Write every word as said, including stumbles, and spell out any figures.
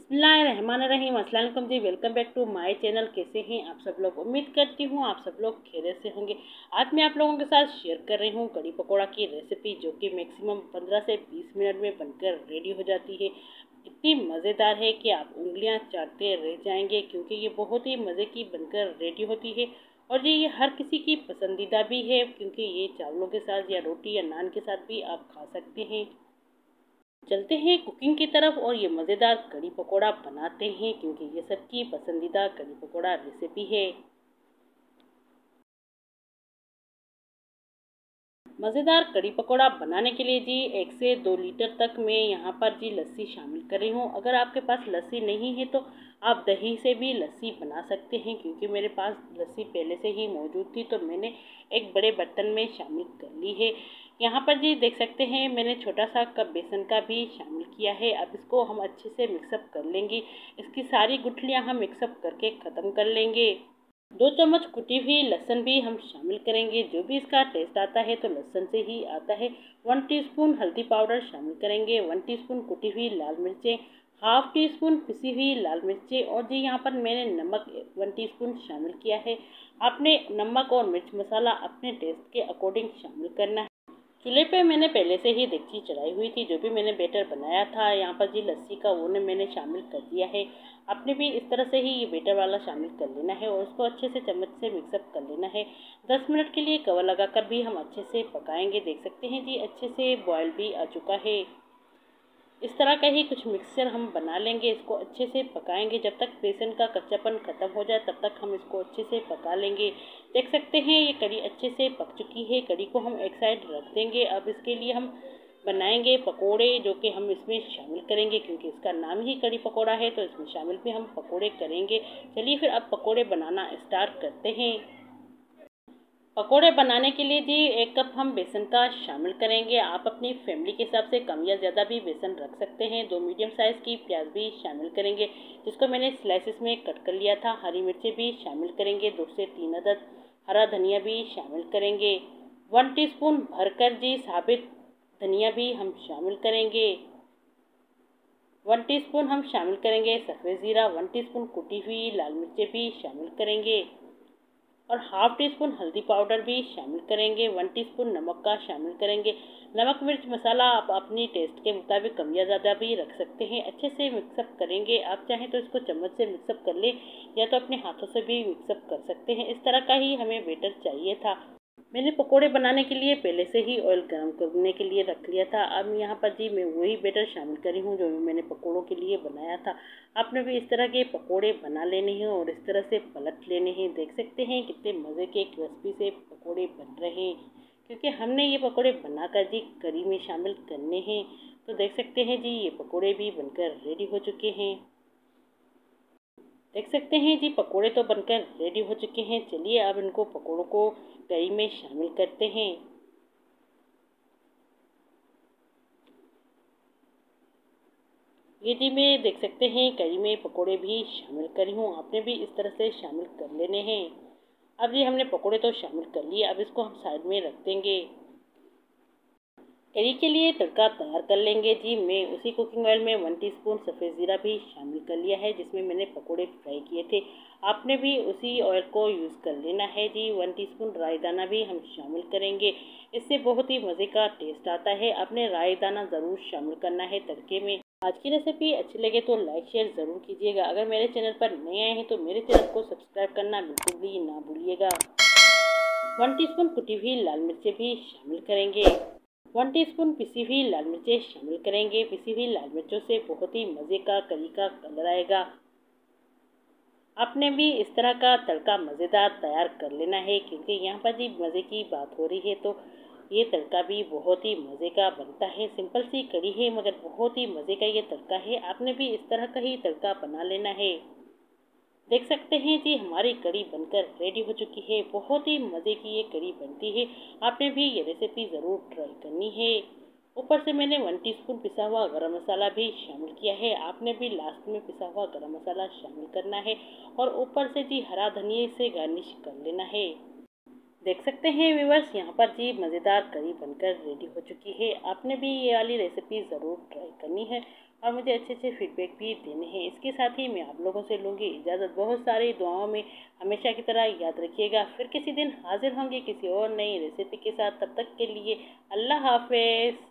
बिस्मिल्लाहिर्रहमानिर्रहीम। अस्सलाम वालेकुम जी, welcome back to my channel. कैसे हैं आप सब लोग? उम्मीद करती हूँ आप सब लोग खैरियत से होंगे। आज मैं आप लोगों के साथ शेयर कर रही हूँ कड़ी पकौड़ा की रेसिपी, जो कि मैक्सिमम पंद्रह से बीस मिनट में बनकर रेडी हो जाती है। इतनी मज़ेदार है कि आप उंगलियां चाटते रह जाएंगे, क्योंकि ये बहुत ही मज़े की बनकर रेडी होती है। और ये ये हर किसी की पसंदीदा भी है, क्योंकि ये चावलों के साथ या रोटी या नान के साथ भी आप खा सकते हैं। चलते हैं कुकिंग की तरफ और ये मज़ेदार कड़ी पकोड़ा बनाते हैं, क्योंकि ये सबकी पसंदीदा कड़ी पकोड़ा रेसिपी है। मज़ेदार कड़ी पकोड़ा बनाने के लिए जी एक से दो लीटर तक मैं यहाँ पर जी लस्सी शामिल कर रही हूँ। अगर आपके पास लस्सी नहीं है तो आप दही से भी लस्सी बना सकते हैं। क्योंकि मेरे पास लस्सी पहले से ही मौजूद थी, तो मैंने एक बड़े बर्तन में शामिल कर ली है। यहाँ पर जी देख सकते हैं मैंने छोटा सा कप बेसन का भी शामिल किया है। अब इसको हम अच्छे से मिक्सअप कर लेंगे। इसकी सारी गुठलियाँ हम मिक्सअप करके ख़त्म कर लेंगे। दो चम्मच कुटी हुई लहसुन भी हम शामिल करेंगे। जो भी इसका टेस्ट आता है तो लहसुन से ही आता है। वन टीस्पून हल्दी पाउडर शामिल करेंगे। वन टीस्पून कुटी हुई लाल मिर्चें, हाफ टी स्पून पिसी हुई लाल मिर्चें, और जी यहाँ पर मैंने नमक वन टीस्पून शामिल किया है। आपने नमक और मिर्च मसाला अपने टेस्ट के अकॉर्डिंग शामिल करना है। चूल्हे पे मैंने पहले से ही डेगची चढ़ाई हुई थी। जो भी मैंने बैटर बनाया था यहाँ पर जी लस्सी का, वो ने मैंने शामिल कर दिया है। आपने भी इस तरह से ही ये बैटर वाला शामिल कर लेना है और उसको अच्छे से चम्मच से मिक्सअप कर लेना है। दस मिनट के लिए कवर लगाकर भी हम अच्छे से पकाएंगे। देख सकते हैं जी अच्छे से बॉयल भी आ चुका है। इस तरह का ही कुछ मिक्सचर हम बना लेंगे। इसको अच्छे से पकाएंगे जब तक बेसन का कच्चापन ख़त्म हो जाए, तब तक हम इसको अच्छे से पका लेंगे। देख सकते हैं ये कड़ी अच्छे से पक चुकी है। कड़ी को हम एक साइड रख देंगे। अब इसके लिए हम बनाएंगे पकोड़े, जो कि हम इसमें शामिल करेंगे। क्योंकि इसका नाम ही कड़ी पकोड़ा है, तो इसमें शामिल भी हम पकोड़े करेंगे। चलिए फिर अब पकोड़े बनाना स्टार्ट करते हैं। पकोड़े बनाने के लिए जी एक कप हम बेसन का शामिल करेंगे। आप अपनी फैमिली के हिसाब से कम या ज़्यादा भी बेसन रख सकते हैं। दो मीडियम साइज़ की प्याज भी शामिल करेंगे, जिसको मैंने स्लाइसेस में कट कर लिया था। हरी मिर्चें भी शामिल करेंगे। दो से तीन अदद हरा धनिया भी शामिल करेंगे। वन टीस्पून भरकर जी साबित धनिया भी हम शामिल करेंगे। वन टीस्पून हम शामिल करेंगे सफ़ेद ज़ीरा। वन टीस्पून कुटी हुई लाल मिर्चें भी शामिल करेंगे और हाफ टी स्पून हल्दी पाउडर भी शामिल करेंगे। वन टीस्पून नमक का शामिल करेंगे। नमक मिर्च मसाला आप अपनी टेस्ट के मुताबिक कम या ज़्यादा भी रख सकते हैं। अच्छे से मिक्सअप करेंगे। आप चाहें तो इसको चम्मच से मिक्सअप कर लें, या तो अपने हाथों से भी मिक्सअप कर सकते हैं। इस तरह का ही हमें बैटर चाहिए था। मैंने पकोड़े बनाने के लिए पहले से ही ऑयल गर्म करने के लिए रख लिया था। अब यहाँ पर जी मैं वही बैटर शामिल करी हूँ जो मैंने पकोड़ों के लिए बनाया था। आपने भी इस तरह के पकोड़े बना लेने हैं और इस तरह से पलट लेने हैं। देख सकते हैं कितने मज़े के क्रिस्पी से पकोड़े बन रहे हैं, क्योंकि हमने ये पकोड़े बनाकर जी करी में शामिल करने हैं। तो देख सकते हैं जी ये पकोड़े भी बनकर रेडी हो चुके हैं। देख सकते हैं जी पकोड़े तो बनकर रेडी हो चुके हैं। चलिए अब इनको पकोड़ों को करी में शामिल करते हैं। ये जी मैं देख सकते हैं करी में पकोड़े भी शामिल करी हूँ। आपने भी इस तरह से शामिल कर लेने हैं। अब ये हमने पकोड़े तो शामिल कर लिए। अब इसको हम साइड में रख देंगे। करी के लिए तड़का तैयार कर लेंगे जी। मैं उसी कुकिंग ऑयल में वन टीस्पून सफ़ेद ज़ीरा भी शामिल कर लिया है, जिसमें मैंने पकोड़े फ्राई किए थे। आपने भी उसी ऑयल को यूज़ कर लेना है जी। वन टीस्पून राई दाना भी हम शामिल करेंगे। इससे बहुत ही मज़े का टेस्ट आता है। आपने राई दाना ज़रूर शामिल करना है तड़के में। आज की रेसिपी अच्छी लगे तो लाइक शेयर ज़रूर कीजिएगा। अगर मेरे चैनल पर नए आए हैं तो मेरे चैनल को सब्सक्राइब करना बिल्कुल भी ना भूलिएगा। वन टीस्पून कुटी हुई लाल मिर्चें भी शामिल करेंगे। वन टीस्पून पिसी हुई लाल मिर्चें शामिल करेंगे। पिसी हुई लाल मिर्चों से बहुत ही मज़े का करी का कलर आएगा। आपने भी इस तरह का तड़का मज़ेदार तैयार कर लेना है, क्योंकि यहाँ पर जी मज़े की बात हो रही है तो ये तड़का भी बहुत ही मज़े का बनता है। सिंपल सी कड़ी है मगर बहुत ही मज़े का ये तड़का है। आपने भी इस तरह का ही तड़का बना लेना है। देख सकते हैं जी हमारी कड़ी बनकर रेडी हो चुकी है। बहुत ही मज़े की ये कड़ी बनती है। आपने भी ये रेसिपी ज़रूर ट्राई करनी है। ऊपर से मैंने वन टीस्पून पिसा हुआ गरम मसाला भी शामिल किया है। आपने भी लास्ट में पिसा हुआ गरम मसाला शामिल करना है और ऊपर से जी हरा धनिया से गार्निश कर लेना है। देख सकते हैं व्यूअर्स यहाँ पर जी मज़ेदार करी बनकर रेडी हो चुकी है। आपने भी ये वाली रेसिपी ज़रूर ट्राई करनी है और मुझे अच्छे अच्छे फीडबैक भी देने हैं। इसके साथ ही मैं आप लोगों से लूँगी इजाज़त। बहुत सारी दुआओं में हमेशा की तरह याद रखिएगा। फिर किसी दिन हाजिर होंगे किसी और नई रेसिपी के साथ। तब तक के लिए अल्लाह हाफ़िज़।